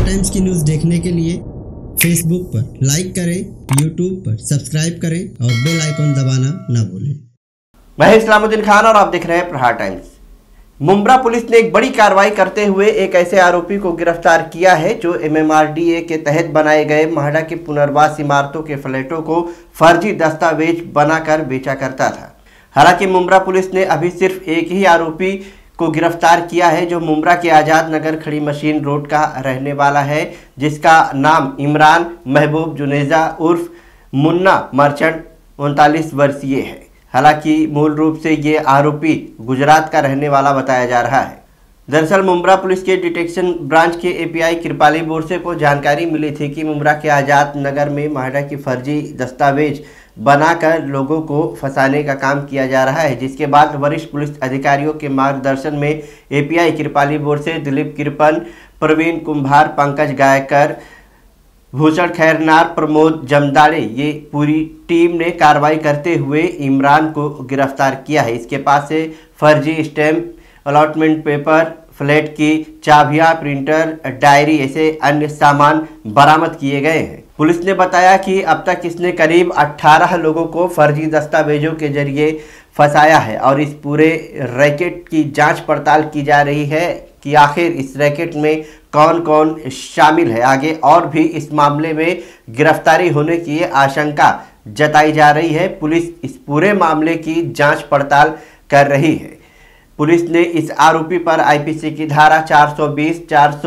Times की news देखने के लिए फेसबुक पर लाइक करें, यूट्यूब पर सब्सक्राइब करें और बेल आइकन दबाना ना भूलें। मैं इस्लामुद्दीन खान और आप देख रहे हैं प्रहार टाइम्स। मुंब्रा पुलिस ने एक बड़ी कार्रवाई करते हुए एक ऐसे आरोपी को गिरफ्तार किया है जो MMRDA के तहत बनाए गए माहड़ा के पुनर्वास इमारतों के फ्लैटों को फर्जी दस्तावेज बनाकर बेचा करता था। हालांकि मुंब्रा पुलिस ने अभी सिर्फ एक ही आरोपी को गिरफ्तार किया है जो मुंब्रा के आज़ाद नगर खड़ी मशीन रोड का रहने वाला है, जिसका नाम इमरान महबूब जुनेजा उर्फ मुन्ना मर्चेंट 39 वर्षीय है। हालांकि मूल रूप से ये आरोपी गुजरात का रहने वाला बताया जा रहा है। दरअसल मुंब्रा पुलिस के डिटेक्शन ब्रांच के API कृपाली बोरसे को जानकारी मिली थी कि मुंब्रा के आज़ाद नगर में माहड़ा की फर्जी दस्तावेज बनाकर लोगों को फंसाने का काम किया जा रहा है, जिसके बाद वरिष्ठ पुलिस अधिकारियों के मार्गदर्शन में API कृपाली बोरसे, दिलीप कृपन, प्रवीण कुंभार, पंकज गायकर, भूषण खैरनार, प्रमोद जमदाड़े, ये पूरी टीम ने कार्रवाई करते हुए इमरान को गिरफ्तार किया है। इसके पास से फर्जी स्टैम्प, अलॉटमेंट पेपर, फ्लैट की चाबियां, प्रिंटर, डायरी ऐसे अन्य सामान बरामद किए गए हैं। पुलिस ने बताया कि अब तक इसने करीब 18 लोगों को फर्जी दस्तावेजों के जरिए फंसाया है और इस पूरे रैकेट की जांच पड़ताल की जा रही है कि आखिर इस रैकेट में कौन कौन शामिल है। आगे और भी इस मामले में गिरफ्तारी होने की आशंका जताई जा रही है। पुलिस इस पूरे मामले की जांच पड़ताल कर रही है। पुलिस ने इस आरोपी पर IPC की धारा 420,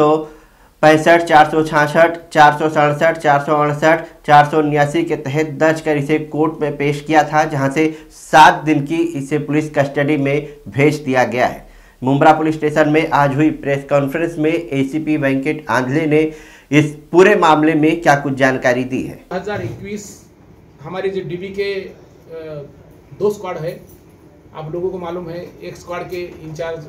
465, 466, 467, 468, 479 के तहत दर्ज कर इसे कोर्ट में पेश किया था, जहां से 7 दिन की इसे पुलिस कस्टडी में भेज दिया गया है। मुंब्रा पुलिस स्टेशन में आज हुई प्रेस कॉन्फ्रेंस में ACP वेंकट आंधले ने इस पूरे मामले में क्या कुछ जानकारी दी है। 2021 हमारे जो DB के 2 स्क्वाड है, आप लोगों को मालूम है। एक स्क्वाड के इंचार्ज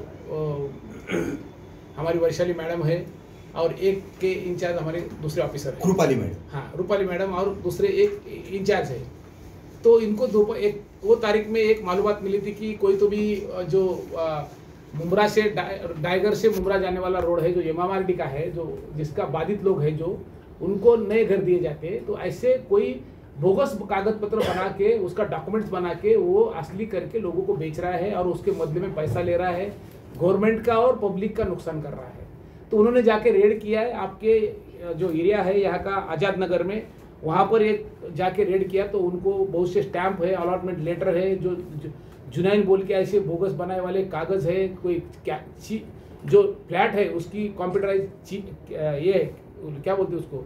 हमारी वैशाली मैडम है और एक के इंचार्ज हमारे दूसरे ऑफिसर है, रूपाली मैडम। हाँ, रूपाली मैडम और दूसरे एक इंचार्ज है। तो इनको 2 तारीख में एक मालूमात मिली थी कि कोई तो भी जो मुंब्रा से डायगर से मुंब्रा जाने वाला रोड है जो MMRD का है, जो जिसका बाधित लोग हैं, जो उनको नए घर दिए जाते हैं, तो ऐसे कोई बोगस कागज पत्र बना के उसका डॉक्यूमेंट्स बना के वो असली करके लोगों को बेच रहा है और उसके बदले में पैसा ले रहा है, गवर्नमेंट का और पब्लिक का नुकसान कर रहा है। तो उन्होंने जाके रेड किया है। आपके जो एरिया है यहाँ का आज़ाद नगर में, वहाँ पर एक जाके रेड किया तो उनको बहुत से स्टैंप है, अलॉटमेंट लेटर है, जो जुनैन बोल के ऐसे बोगस बनाए वाले कागज़ है, कोई जो फ्लैट है उसकी कंप्यूटराइज ये क्या बोलते हैं उसको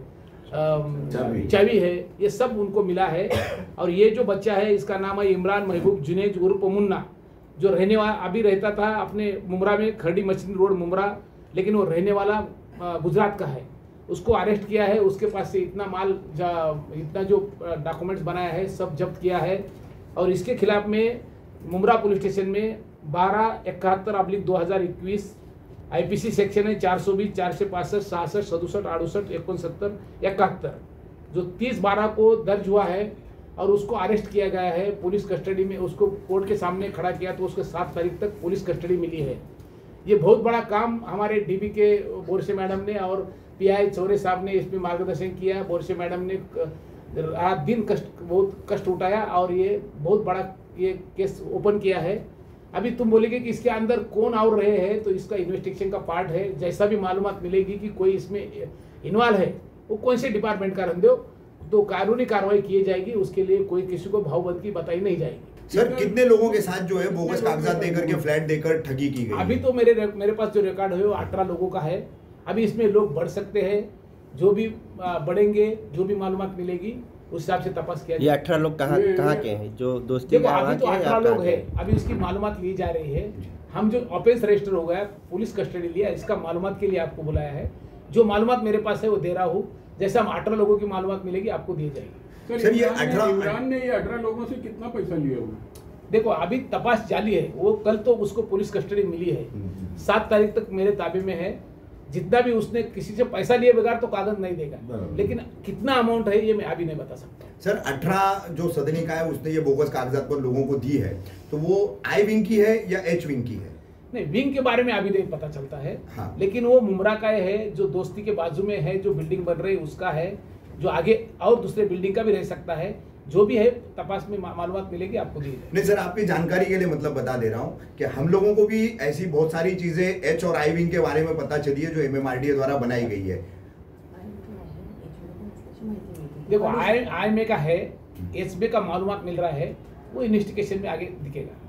चाबी है, ये सब उनको मिला है। और ये जो बच्चा है इसका नाम है इमरान महबूब जुनेज उर्फ मुन्ना, जो रहने वाला अभी रहता था अपने मुंब्रा में, खड़ी मशीन रोड मुंब्रा, लेकिन वो रहने वाला गुजरात का है। उसको अरेस्ट किया है। उसके पास से इतना माल, इतना जो डॉक्यूमेंट्स बनाया है सब जब्त किया है और इसके खिलाफ में मुंब्रा पुलिस स्टेशन में 1271/2021 IPC सेक्शन है 420, 465, 66, 67, 68, 69, 71 जो 30/12 को दर्ज हुआ है और उसको अरेस्ट किया गया है पुलिस कस्टडी में। उसको कोर्ट के सामने खड़ा किया तो उसके 7 तारीख तक पुलिस कस्टडी मिली है। ये बहुत बड़ा काम हमारे DB के बोरसे मैडम ने और PI चौरे साहब ने इसमें मार्गदर्शन किया। बोरसे मैडम ने रात दिन बहुत कष्ट उठाया और ये बहुत बड़ा ये केस ओपन किया है। अभी तुम बोलेगे कि इसके अंदर कौन और रहे हैं, तो इसका इन्वेस्टिगेशन का पार्ट है। जैसा भी मालूमात मिलेगी कि कोई इसमें इन्वॉल्व है, वो कौन से डिपार्टमेंट का रंदे हो, तो कानूनी कार्रवाई की जाएगी। उसके लिए कोई किसी को भावबंदी बताई नहीं जाएगी। सर, कितने लोगों के साथ जो है बोगस कागजात देकर के फ्लैट देकर ठगी की गई? अभी तो मेरे पास जो रिकॉर्ड है वो 18 लोगों का है। अभी इसमें लोग बढ़ सकते हैं, जो भी बढ़ेंगे, जो भी मालूमात मिलेगी उस हिसाब से तपास किया। ये 18 लोग कहाँ के हैं जो दोस्ती? देखो अभी तो 18 लोग हैं, अभी उसकी मालूमात ली जा रही है। हम जो ऑफेंस रजिस्टर हो गया, पुलिस कस्टडी लिया, इसका मालूमात के लिए आपको बुलाया है। जो मालूमात मेरे पास है वो दे रहा हूँ। जैसे हम 18 लोगों की मालूमात मिलेगी आपको दी जाएगी। सर, ये इमरान ने ये 18 लोगों से कितना पैसा लिया हुआ? देखो अभी तपास जारी है। वो कल तो उसको पुलिस कस्टडी मिली है, 7 तारीख तक मेरे ताबे में है। जितना भी उसने किसी से पैसा लिए बगैर तो कागज नहीं देगा, लेकिन कितना अमाउंट है ये मैं अभी नहीं बता सकता। सर 18 जो सदनी का है उसने ये बोगस कागजात पर लोगों को दी है, तो वो I विंग की है या H विंग की है? नहीं, विंग के बारे में अभी नहीं पता चलता है। हाँ। लेकिन वो मुमरा का है, जो दोस्ती के बाजू में है, जो बिल्डिंग बन रही है उसका है, जो आगे और दूसरे बिल्डिंग का भी रह सकता है। जो भी है तपास में मालूमात मिलेगी, आपको दी जाएगी। नहीं सर, आपकी जानकारी के लिए मतलब बता दे रहा हूँ कि हम लोगों को भी ऐसी बहुत सारी चीजें एच और आई विंग के बारे में पता चली है जो MMRDA द्वारा बनाई गई है। देखो, आई में का है, एच में का मालूमात मिल रहा है, वो इन्वेस्टिगेशन में आगे दिखेगा।